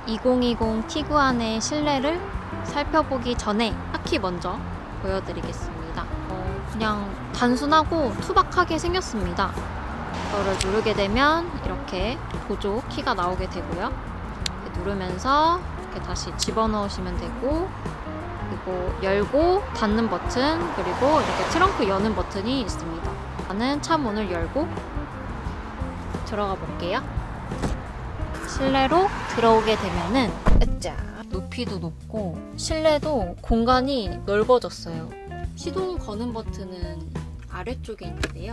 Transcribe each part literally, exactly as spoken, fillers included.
이천이십 티구안의 실내를 살펴보기 전에 바퀴 먼저 보여드리겠습니다. 어, 그냥 단순하고 투박하게 생겼습니다. 이거를 누르게 되면 이렇게 보조 키가 나오게 되고요. 이렇게 누르면서 이렇게 다시 집어넣으시면 되고, 그리고 열고 닫는 버튼, 그리고 이렇게 트렁크 여는 버튼이 있습니다. 저는 차 문을 열고 들어가 볼게요. 실내로 들어오게 되면은 으짜! 높이도 높고 실내도 공간이 넓어졌어요. 시동 거는 버튼은 아래쪽에 있는데요.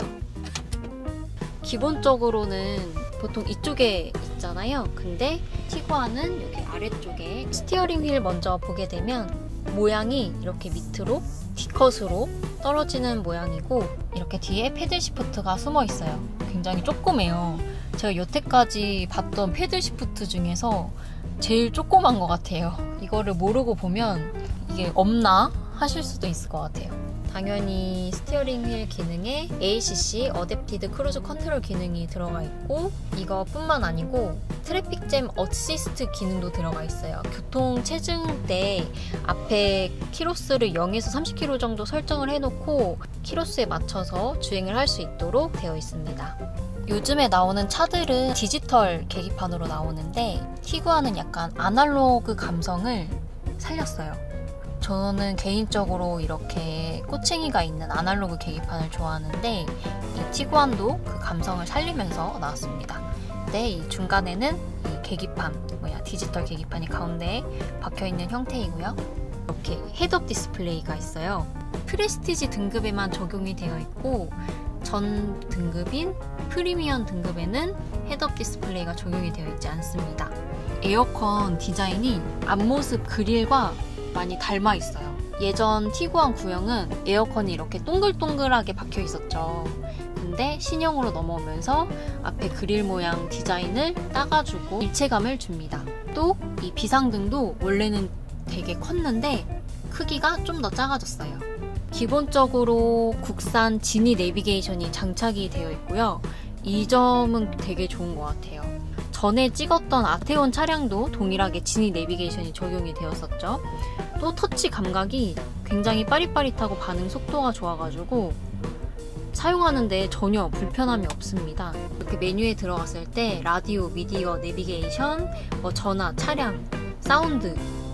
기본적으로는 보통 이쪽에 있잖아요. 근데 티구안은 여기 아래쪽에. 스티어링 휠 먼저 보게 되면 모양이 이렇게 밑으로 D컷으로 떨어지는 모양이고, 이렇게 뒤에 패들 시프트가 숨어 있어요. 굉장히 조그매요. 제가 여태까지 봤던 패들 시프트 중에서 제일 조그만 것 같아요. 이거를 모르고 보면 이게 없나 하실 수도 있을 것 같아요. 당연히 스티어링 휠 기능에 에이씨씨 어댑티드 크루즈 컨트롤 기능이 들어가 있고, 이거뿐만 아니고 트래픽 잼 어시스트 기능도 들어가 있어요. 교통 체증 때 앞에 키로수를 영에서 삼십 킬로미터 정도 설정을 해놓고 키로수에 맞춰서 주행을 할 수 있도록 되어 있습니다. 요즘에 나오는 차들은 디지털 계기판으로 나오는데 티구안은 약간 아날로그 감성을 살렸어요. 저는 개인적으로 이렇게 꼬챙이가 있는 아날로그 계기판을 좋아하는데 이 티구안도 그 감성을 살리면서 나왔습니다. 근데 이 중간에는 이 계기판, 뭐야 디지털 계기판이 가운데에 박혀있는 형태이고요. 이렇게 헤드업 디스플레이가 있어요. 프레스티지 등급에만 적용이 되어 있고, 전 등급인 프리미엄 등급에는 헤드업 디스플레이가 적용이 되어 있지 않습니다. 에어컨 디자인이 앞모습 그릴과 많이 닮아 있어요. 예전 티구안 구형은 에어컨이 이렇게 동글동글하게 박혀 있었죠. 근데 신형으로 넘어오면서 앞에 그릴 모양 디자인을 따가지고 일체감을 줍니다. 또 이 비상등도 원래는 되게 컸는데 크기가 좀 더 작아졌어요. 기본적으로 국산 지니 내비게이션이 장착이 되어 있고요. 이 점은 되게 좋은 것 같아요. 전에 찍었던 아테온 차량도 동일하게 지니 내비게이션이 적용이 되었었죠. 또 터치 감각이 굉장히 빠릿빠릿하고 반응 속도가 좋아가지고 사용하는데 전혀 불편함이 없습니다. 이렇게 메뉴에 들어갔을 때 라디오, 미디어, 내비게이션, 뭐 전화, 차량, 사운드,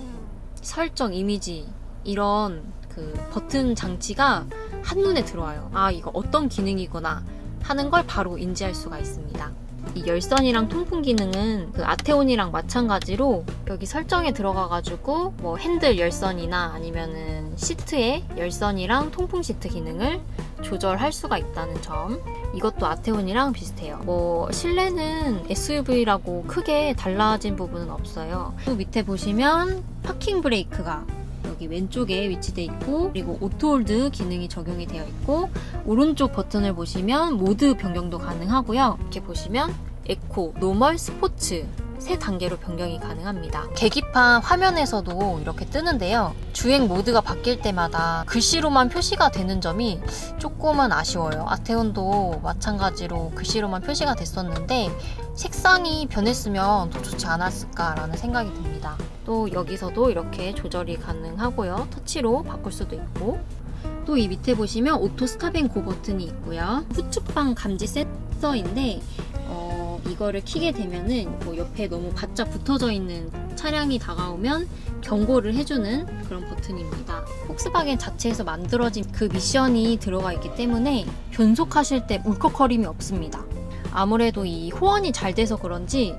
설정, 이미지 이런 그 버튼 장치가 한눈에 들어와요. 아, 이거 어떤 기능이구나 하는 걸 바로 인지할 수가 있습니다. 이 열선이랑 통풍 기능은 그 아테온이랑 마찬가지로 여기 설정에 들어가가지고 뭐 핸들 열선이나 아니면은 시트에 열선이랑 통풍 시트 기능을 조절할 수가 있다는 점, 이것도 아테온이랑 비슷해요. 뭐 실내는 에스유브이라고 크게 달라진 부분은 없어요. 또 밑에 보시면 파킹 브레이크가 여기 왼쪽에 위치되어 있고, 그리고 오토홀드 기능이 적용이 되어 있고, 오른쪽 버튼을 보시면 모드 변경도 가능하고요. 이렇게 보시면 에코, 노멀, 스포츠 세 단계로 변경이 가능합니다. 계기판 화면에서도 이렇게 뜨는데요. 주행 모드가 바뀔 때마다 글씨로만 표시가 되는 점이 조금은 아쉬워요. 아테온도 마찬가지로 글씨로만 표시가 됐었는데 색상이 변했으면 더 좋지 않았을까라는 생각이 듭니다. 또 여기서도 이렇게 조절이 가능하고요. 터치로 바꿀 수도 있고, 또 이 밑에 보시면 오토 스탑 앤 고 버튼이 있고요. 후측방 감지 센서인데 어, 이거를 켜게 되면은 뭐 옆에 너무 바짝 붙어져 있는 차량이 다가오면 경고를 해주는 그런 버튼입니다. 폭스바겐 자체에서 만들어진 그 미션이 들어가 있기 때문에 변속하실 때 울컥거림이 없습니다. 아무래도 이 호환이 잘 돼서 그런지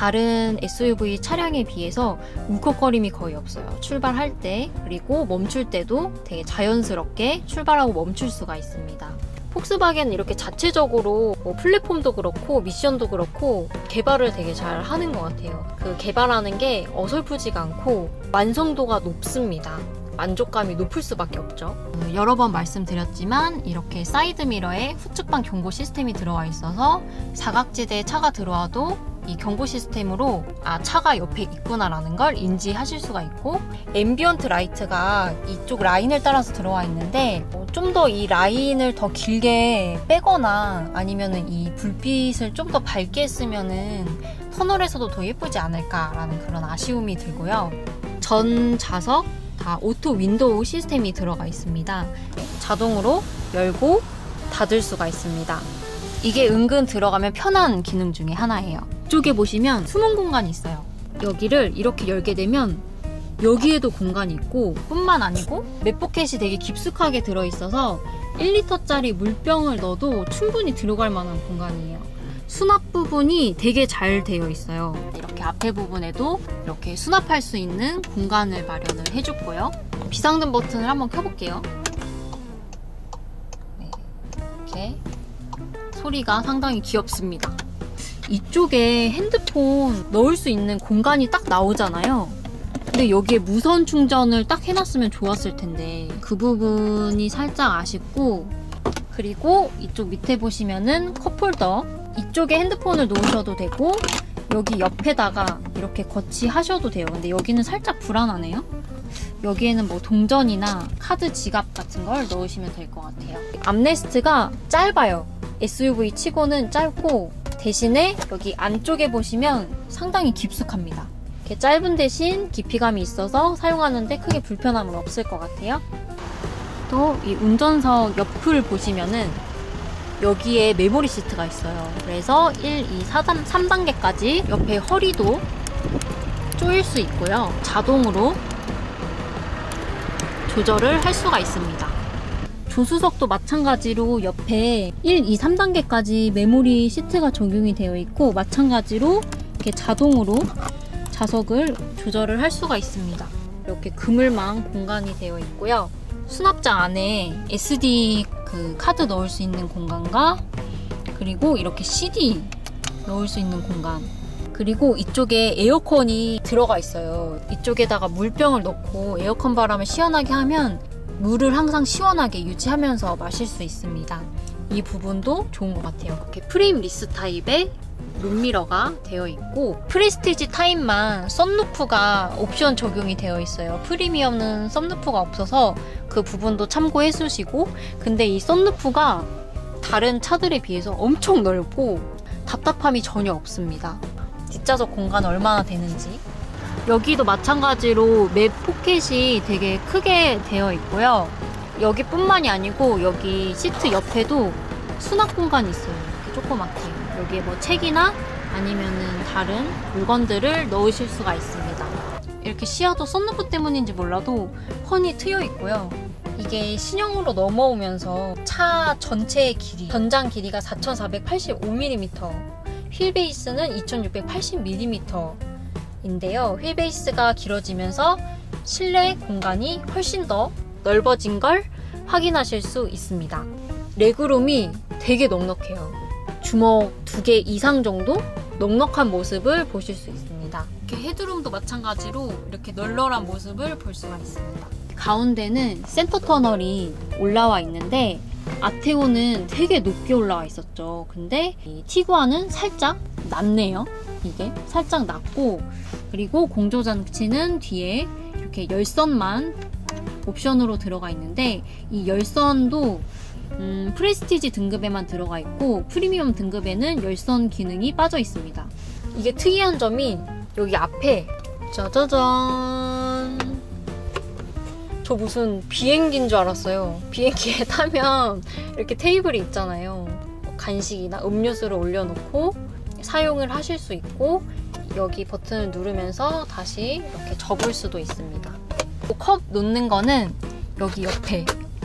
다른 에스유브이 차량에 비해서 울컥거림이 거의 없어요. 출발할 때, 그리고 멈출 때도 되게 자연스럽게 출발하고 멈출 수가 있습니다. 폭스바겐은 이렇게 자체적으로 뭐 플랫폼도 그렇고 미션도 그렇고 개발을 되게 잘 하는 것 같아요. 그 개발하는 게 어설프지가 않고 완성도가 높습니다. 만족감이 높을 수밖에 없죠. 여러 번 말씀드렸지만 이렇게 사이드미러에 후측방 경고 시스템이 들어와 있어서 사각지대에 차가 들어와도 이 경고 시스템으로 아 차가 옆에 있구나라는 걸 인지하실 수가 있고, 앰비언트 라이트가 이쪽 라인을 따라서 들어와 있는데 뭐 좀 더 이 라인을 더 길게 빼거나 아니면은 이 불빛을 좀 더 밝게 쓰면은 터널에서도 더 예쁘지 않을까라는 그런 아쉬움이 들고요. 전 좌석 다 오토 윈도우 시스템이 들어가 있습니다. 자동으로 열고 닫을 수가 있습니다. 이게 은근 들어가면 편한 기능 중에 하나예요. 이쪽에 보시면 숨은 공간이 있어요. 여기를 이렇게 열게 되면 여기에도 공간이 있고 뿐만 아니고 맥포켓이 되게 깊숙하게 들어있어서 일 리터짜리 물병을 넣어도 충분히 들어갈 만한 공간이에요. 수납 부분이 되게 잘 되어 있어요. 이렇게 앞에 부분에도 이렇게 수납할 수 있는 공간을 마련을 해줬고요. 비상등 버튼을 한번 켜볼게요. 네, 이렇게 소리가 상당히 귀엽습니다. 이쪽에 핸드폰 넣을 수 있는 공간이 딱 나오잖아요. 근데 여기에 무선 충전을 딱 해놨으면 좋았을 텐데 그 부분이 살짝 아쉽고, 그리고 이쪽 밑에 보시면은 컵홀더, 이쪽에 핸드폰을 놓으셔도 되고 여기 옆에다가 이렇게 거치하셔도 돼요. 근데 여기는 살짝 불안하네요. 여기에는 뭐 동전이나 카드 지갑 같은 걸 넣으시면 될 것 같아요. 암레스트가 짧아요. 에스유브이 치고는 짧고 대신에 여기 안쪽에 보시면 상당히 깊숙합니다. 이렇게 짧은 대신 깊이감이 있어서 사용하는데 크게 불편함은 없을 것 같아요. 또 이 운전석 옆을 보시면은 여기에 메모리 시트가 있어요. 그래서 일, 이, 사, 삼 단계까지 옆에 허리도 조일 수 있고요. 자동으로 조절을 할 수가 있습니다. 조수석도 마찬가지로 옆에 일, 이, 삼 단계까지 메모리 시트가 적용이 되어 있고 마찬가지로 이렇게 자동으로 좌석을 조절을 할 수가 있습니다. 이렇게 그물망 공간이 되어 있고요. 수납장 안에 에스디 그 카드 넣을 수 있는 공간과 그리고 이렇게 씨디 넣을 수 있는 공간, 그리고 이쪽에 에어컨이 들어가 있어요. 이쪽에다가 물병을 넣고 에어컨 바람을 시원하게 하면 물을 항상 시원하게 유지하면서 마실 수 있습니다. 이 부분도 좋은 것 같아요. 이렇게 프레임리스 타입의 룸미러가 되어 있고 프레스티지 타입만 썬루프가 옵션 적용이 되어 있어요. 프리미엄은 썬루프가 없어서 그 부분도 참고해 주시고, 근데 이 썬루프가 다른 차들에 비해서 엄청 넓고 답답함이 전혀 없습니다. 뒷좌석 공간 얼마나 되는지. 여기도 마찬가지로 맥 포켓이 되게 크게 되어 있고요. 여기뿐만이 아니고 여기 시트 옆에도 수납 공간이 있어요. 이렇게 조그맣게. 여기에 뭐 책이나 아니면은 다른 물건들을 넣으실 수가 있습니다. 이렇게 시야도 썬루프 때문인지 몰라도 훤히 트여 있고요. 이게 신형으로 넘어오면서 차 전체의 길이, 전장 길이가 사천사백팔십오 밀리미터, 휠베이스는 이천육백팔십 밀리미터 인데요. 휠베이스가 길어지면서 실내 공간이 훨씬 더 넓어진 걸 확인하실 수 있습니다. 레그룸이 되게 넉넉해요. 주먹 두 개 이상 정도 넉넉한 모습을 보실 수 있습니다. 이렇게 헤드룸도 마찬가지로 이렇게 널널한 모습을 볼 수가 있습니다. 가운데는 센터 터널이 올라와 있는데 아테오는 되게 높게 올라와 있었죠. 근데 이 티구안은 살짝 낮네요. 이게 살짝 낮고, 그리고 공조장치는 뒤에 이렇게 열선만 옵션으로 들어가 있는데 이 열선도 음, 프레스티지 등급에만 들어가 있고 프리미엄 등급에는 열선 기능이 빠져 있습니다. 이게 특이한 점이 여기 앞에 짜자잔, 저 무슨 비행기인 줄 알았어요. 비행기에 타면 이렇게 테이블이 있잖아요. 간식이나 음료수를 올려놓고 사용을 하실 수 있고 여기 버튼을 누르면서 다시 이렇게 접을 수도 있습니다. 컵 놓는 거는 여기 옆에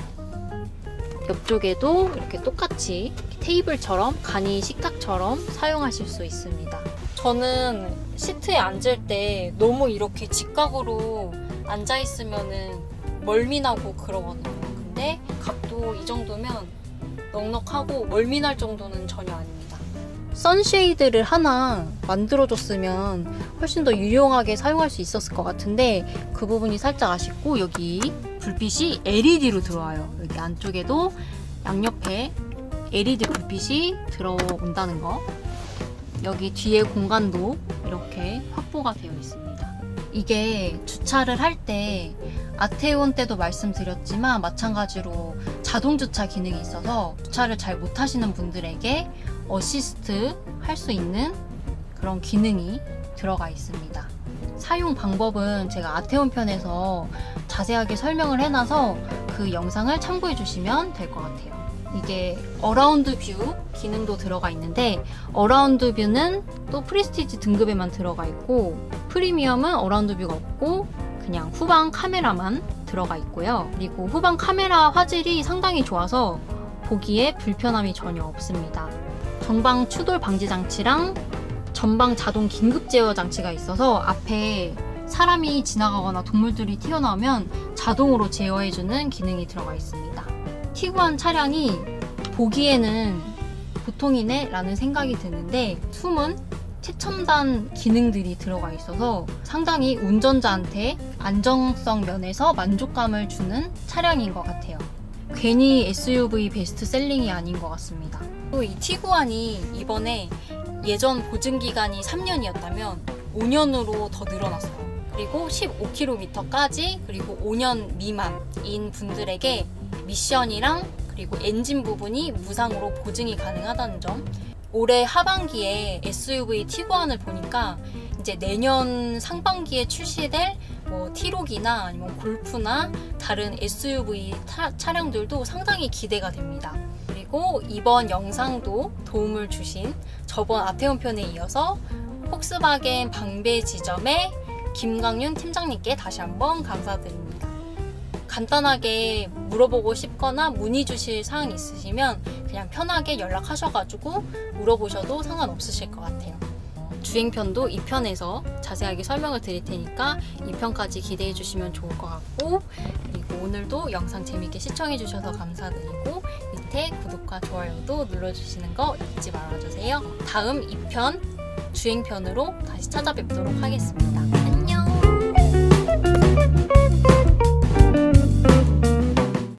옆쪽에도 이렇게 똑같이 테이블처럼 간이 식탁처럼 사용하실 수 있습니다. 저는 시트에 앉을 때 너무 이렇게 직각으로 앉아있으면 멀미나고 그러거든요. 근데 각도 이 정도면 넉넉하고 멀미날 정도는 전혀 아닙니다. 선쉐이드를 하나 만들어줬으면 훨씬 더 유용하게 사용할 수 있었을 것 같은데 그 부분이 살짝 아쉽고, 여기 불빛이 엘이디로 들어와요. 여기 안쪽에도 양옆에 엘이디 불빛이 들어온다는 거. 여기 뒤에 공간도 이렇게 확보가 되어 있습니다. 이게 주차를 할 때 아테온 때도 말씀드렸지만 마찬가지로 자동 주차 기능이 있어서 주차를 잘 못하시는 분들에게 어시스트 할 수 있는 그런 기능이 들어가 있습니다. 사용 방법은 제가 아테온 편에서 자세하게 설명을 해놔서 그 영상을 참고해 주시면 될 것 같아요. 이게 어라운드 뷰 기능도 들어가 있는데 어라운드 뷰는 또 프리스티지 등급에만 들어가 있고 프리미엄은 어라운드 뷰가 없고 그냥 후방 카메라만 들어가 있고요. 그리고 후방 카메라 화질이 상당히 좋아서 보기에 불편함이 전혀 없습니다. 전방 추돌 방지 장치랑 전방 자동 긴급 제어 장치가 있어서 앞에 사람이 지나가거나 동물들이 튀어나오면 자동으로 제어해주는 기능이 들어가 있습니다. 티구안 차량이 보기에는 보통이네 라는 생각이 드는데 숨은 최첨단 기능들이 들어가 있어서 상당히 운전자한테 안정성 면에서 만족감을 주는 차량인 것 같아요. 괜히 에스유브이 베스트셀링이 아닌 것 같습니다. 또 이 티구안이 이번에 예전 보증기간이 삼 년이었다면 오 년으로 더 늘어났어요. 그리고 십오 킬로미터까지 그리고 오 년 미만인 분들에게 미션이랑 그리고 엔진 부분이 무상으로 보증이 가능하다는 점. 올해 하반기에 에스유브이 티구안을 보니까 이제 내년 상반기에 출시될 뭐 티록이나 아니면 골프나 다른 에스유브이 타, 차량들도 상당히 기대가 됩니다. 그리고 이번 영상도 도움을 주신 저번 아테온 편에 이어서 폭스바겐 방배 지점의 김광윤 팀장님께 다시 한번 감사드립니다. 간단하게 물어보고 싶거나 문의 주실 사항 있으시면 그냥 편하게 연락하셔가지고 물어보셔도 상관없으실 것 같아요. 주행편도 이 편에서 자세하게 설명을 드릴 테니까 이 편까지 기대해 주시면 좋을 것 같고, 그리고 오늘도 영상 재밌게 시청해 주셔서 감사드리고 밑에 구독과 좋아요도 눌러주시는 거 잊지 말아주세요. 다음 이 편 주행편으로 다시 찾아뵙도록 하겠습니다.